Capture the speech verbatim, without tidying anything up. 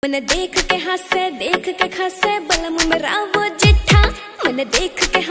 मैंने देख के हंसे देख के खसे बलम मेरा वो जिठा मैंने देख के